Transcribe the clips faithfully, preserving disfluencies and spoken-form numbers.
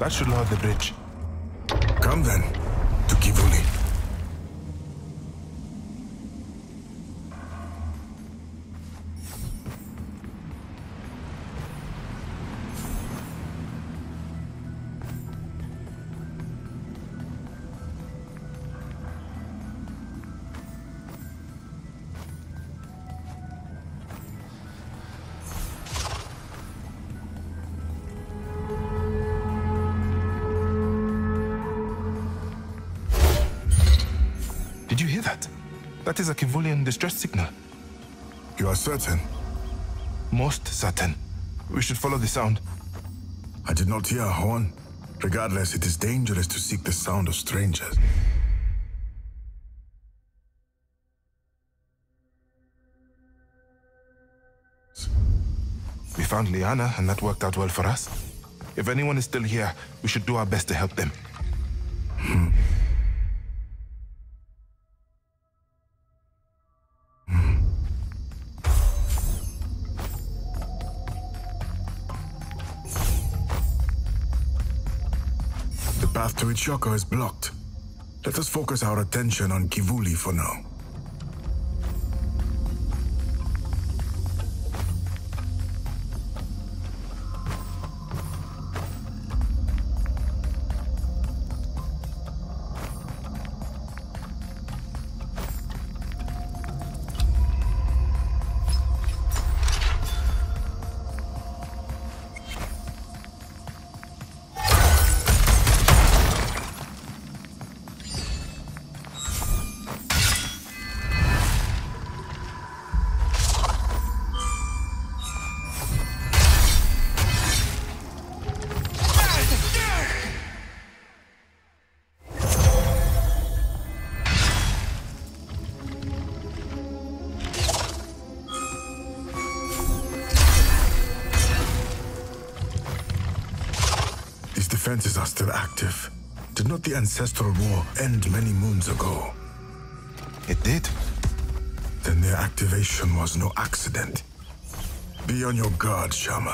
That should lower the bridge. Come then, to Kivuli. Did you hear that? That is a Kivulian distress signal. You are certain? Most certain. We should follow the sound. I did not hear a horn. Regardless, it is dangerous to seek the sound of strangers. We found Liana, and that worked out well for us. If anyone is still here, we should do our best to help them. Hmm. The path to Ichoko is blocked. Let us focus our attention on Kivuli for now. Defenses are still active. Did not the ancestral war end many moons ago? It did. Then their activation was no accident. Be on your guard, shaman.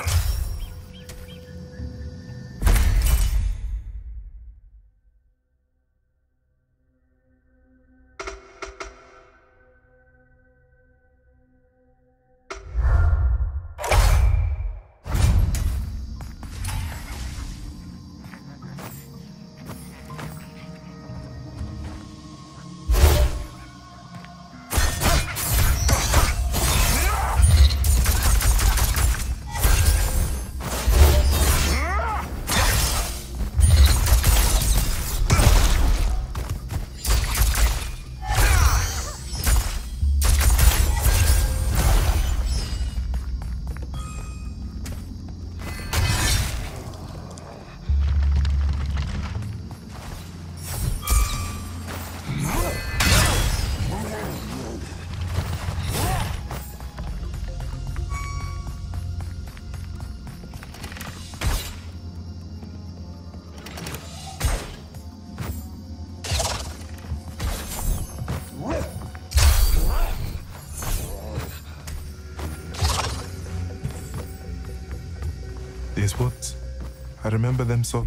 These woods, I remember them so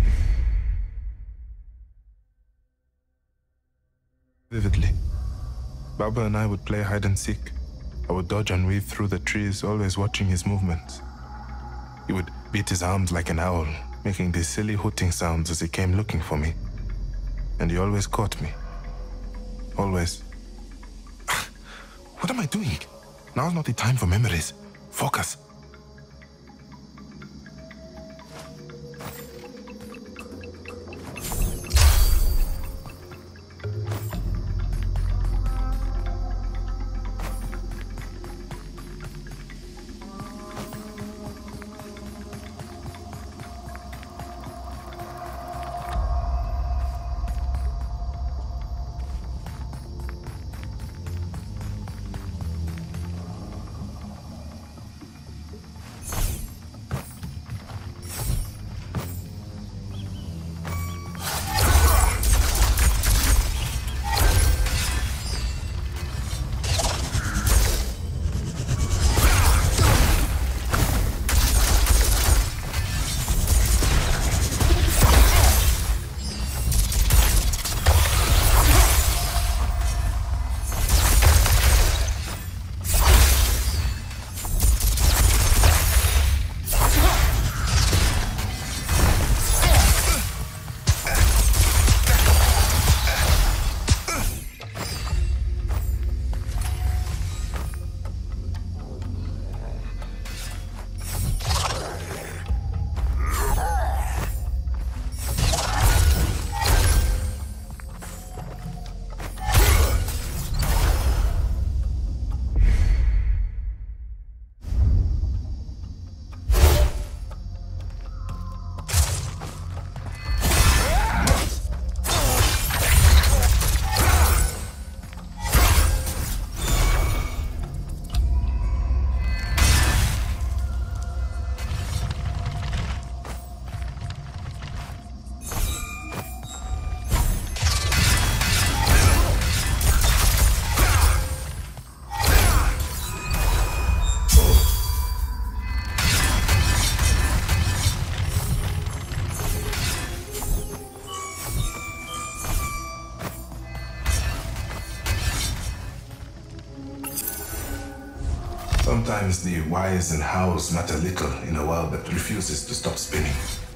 vividly. Baba and I would play hide and seek. I would dodge and weave through the trees, always watching his movements. He would beat his arms like an owl, making these silly hooting sounds as he came looking for me. And he always caught me. Always. What am I doing? Now's not the time for memories. Focus. Sometimes the whys and hows matter little in a world that refuses to stop spinning.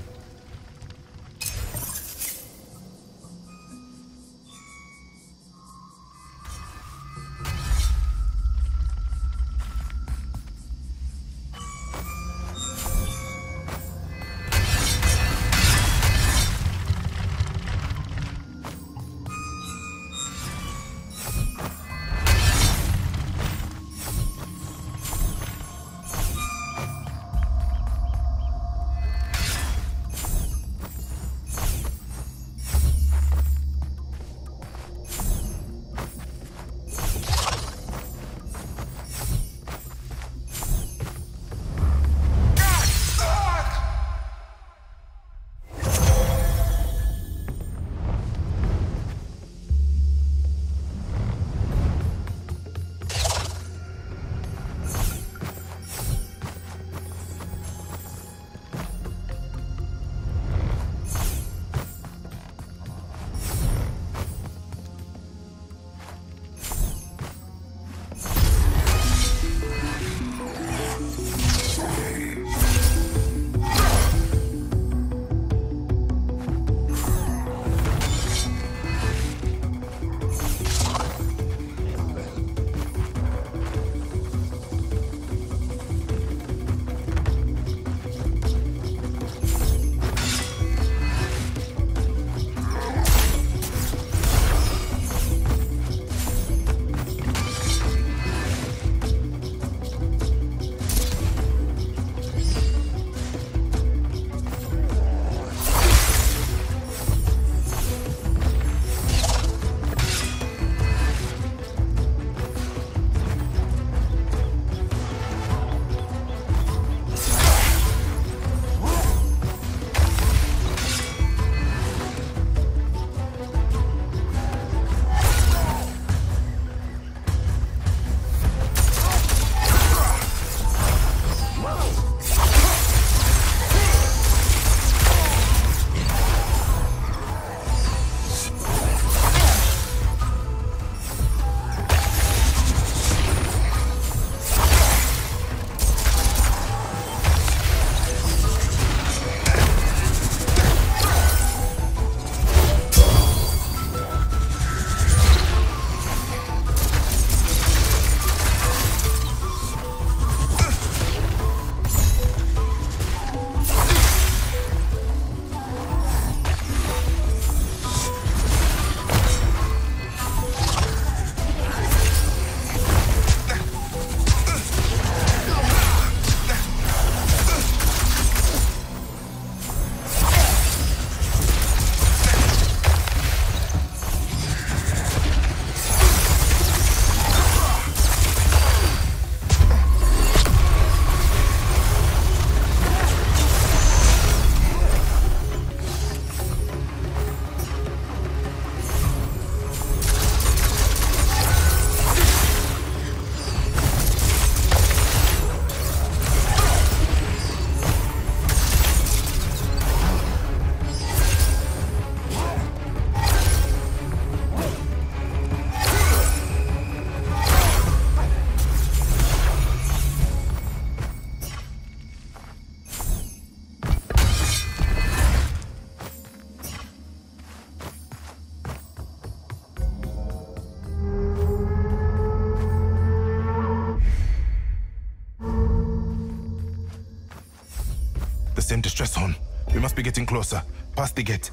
Same distress horn. We must be getting closer. Past the gate.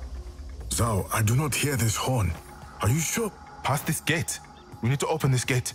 Z A U, I do not hear this horn. Are you sure? Past this gate. We need to open this gate.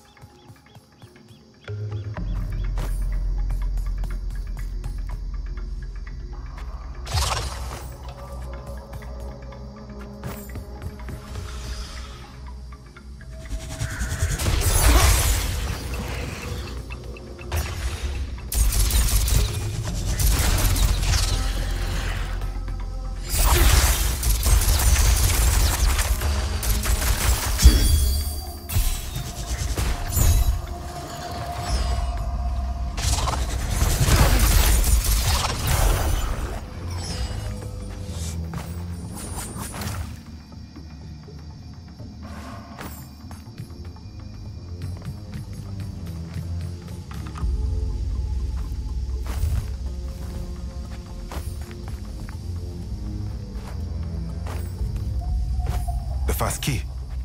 afar's key.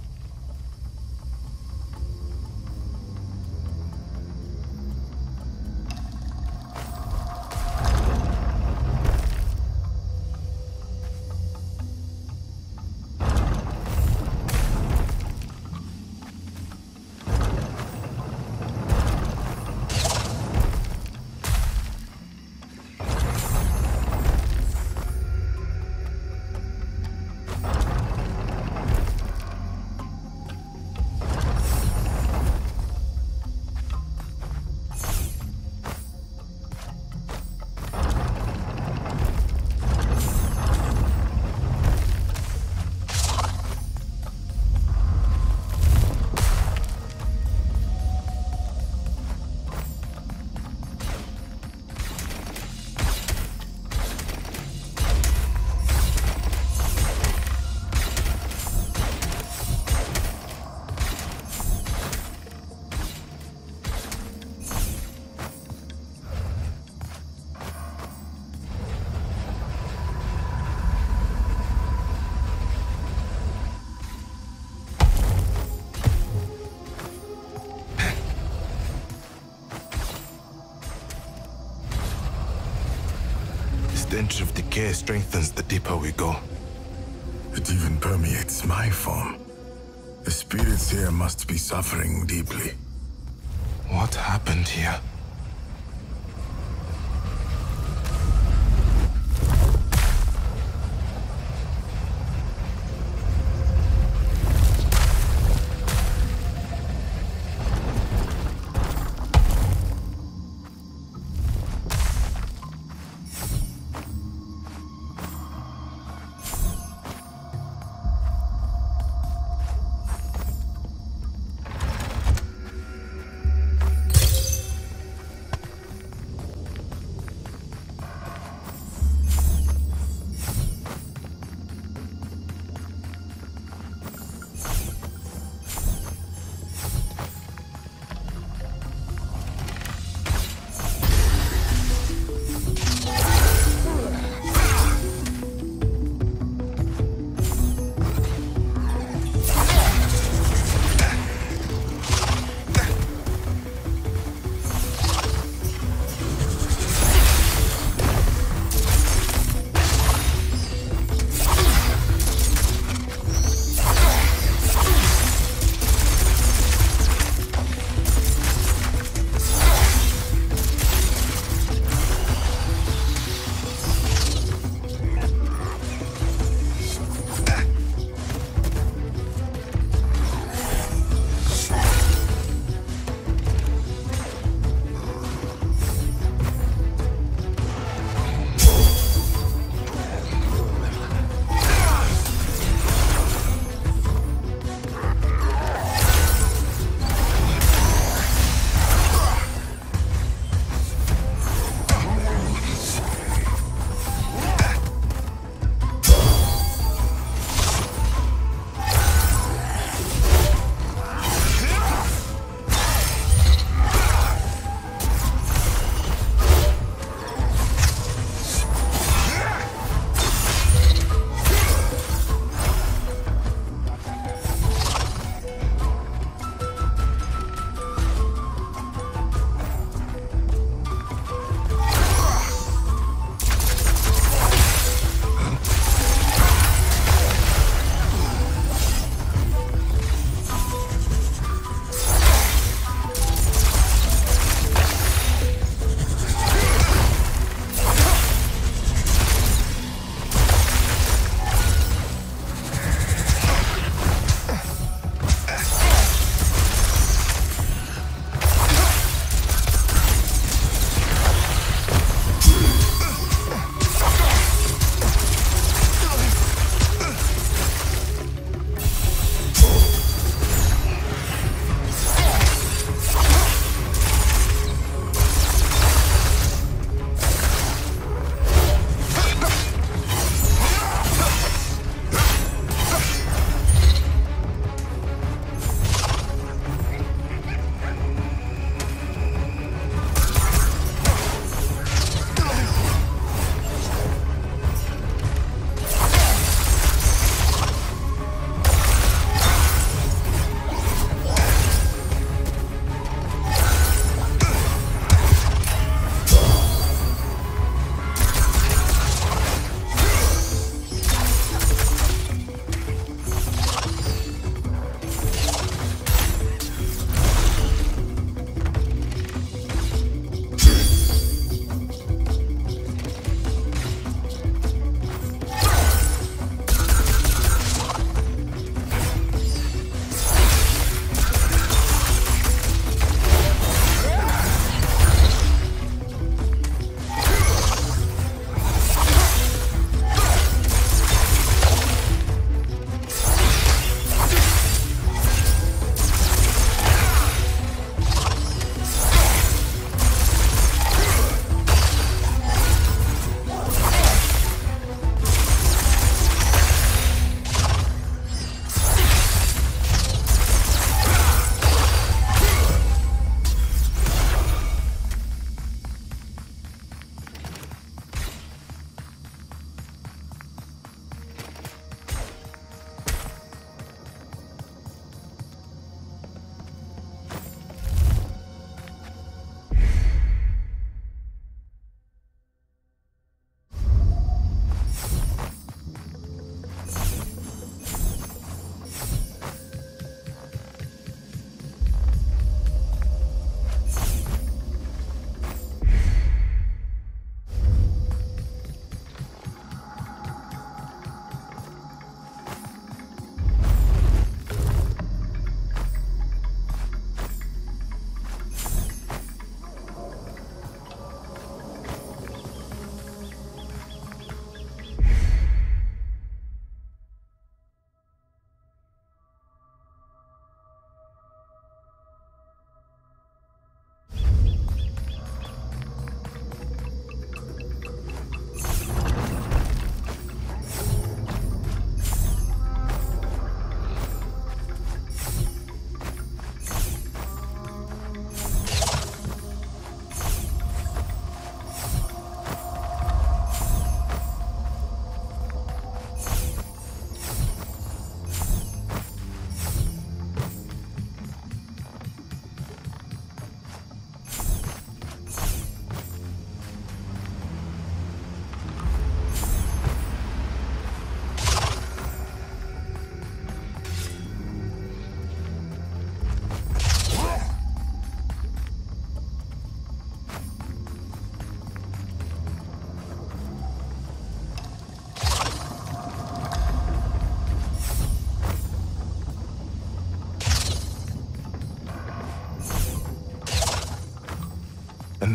The stench of decay strengthens the deeper we go. It even permeates my form. The spirits here must be suffering deeply. What happened here?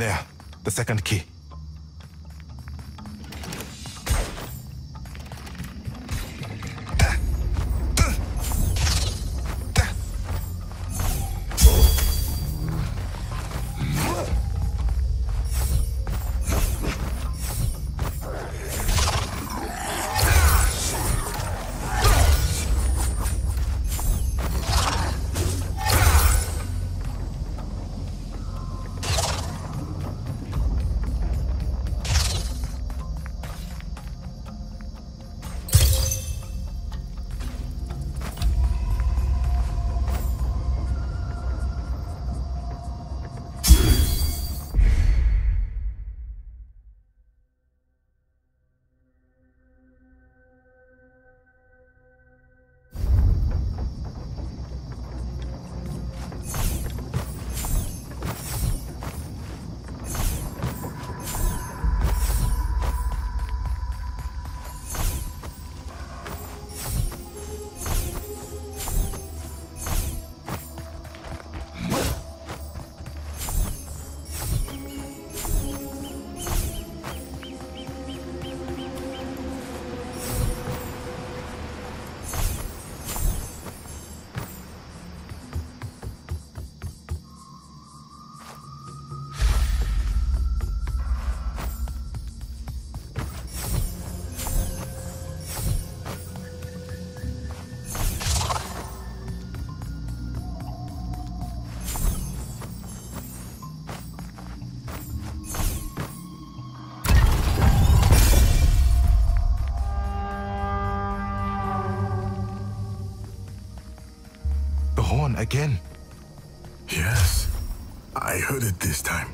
there. The second key. Horn again. Yes, I heard it this time.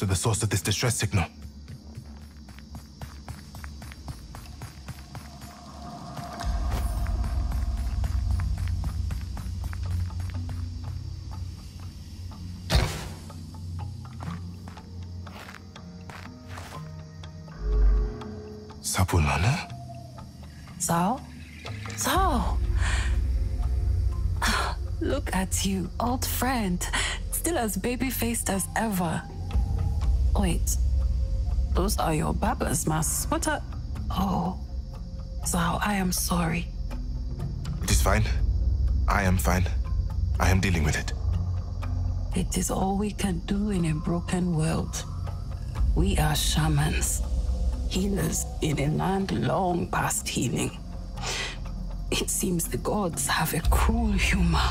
to the source of this distress signal. Sabulana? Zao? Zao! Look at you, old friend. Still as baby-faced as ever. Wait. Those are your baba's masks. What are... Oh. Zao, I am sorry. It is fine. I am fine. I am dealing with it. It is all we can do in a broken world. We are shamans. Healers in a land long past healing. It seems the gods have a cruel humor.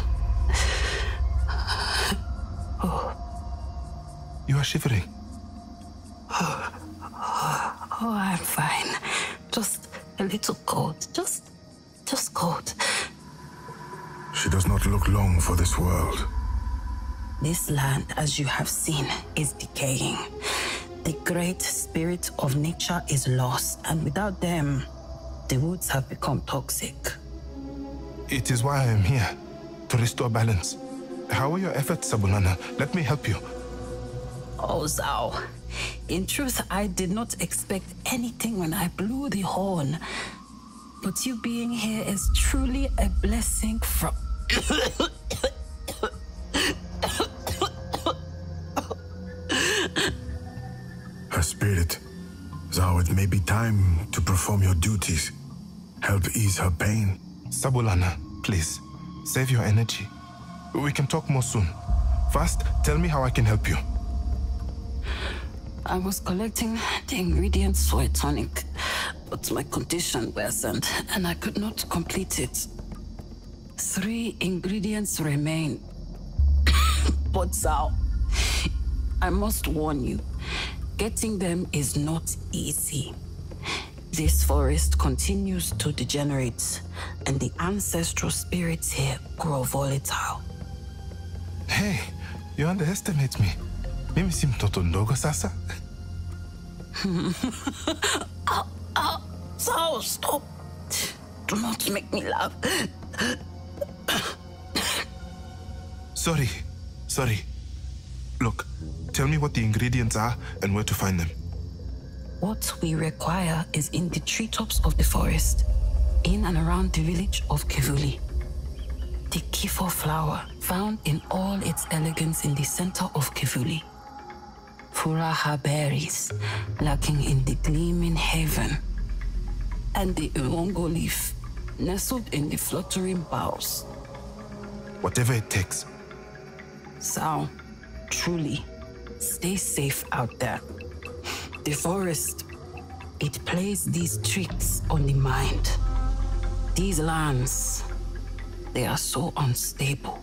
Oh. You are shivering. Oh, I'm fine. Just a little cold. Just, just cold. She does not look long for this world. This land, as you have seen, is decaying. The great spirit of nature is lost, and without them, the woods have become toxic. It is why I am here, to restore balance. How are your efforts, Sabulana? Let me help you. Oh, Zao. In truth, I did not expect anything when I blew the horn. But you being here is truly a blessing from... Her spirit. Zao, it may be time to perform your duties. Help ease her pain. Sabulana, please, save your energy. We can talk more soon. First, tell me how I can help you. I was collecting the ingredients for a tonic, but my condition worsened and I could not complete it. Three ingredients remain. But Zao, I must warn you, getting them is not easy. This forest continues to degenerate, and the ancestral spirits here grow volatile. Hey, you underestimate me. Mimi si mtoto ndogo sasa. Ow, ow, Zao, stop. Do not make me laugh. Sorry, sorry. Look, tell me what the ingredients are and where to find them. What we require is in the treetops of the forest, in and around the village of Kivuli. The Kifo flower, found in all its elegance in the center of Kivuli. Furaha berries, lurking in the gleaming haven. And the Ulogi leaf, nestled in the fluttering boughs. Whatever it takes. Zao, truly, stay safe out there. The forest, it plays these tricks on the mind. These lands, they are so unstable.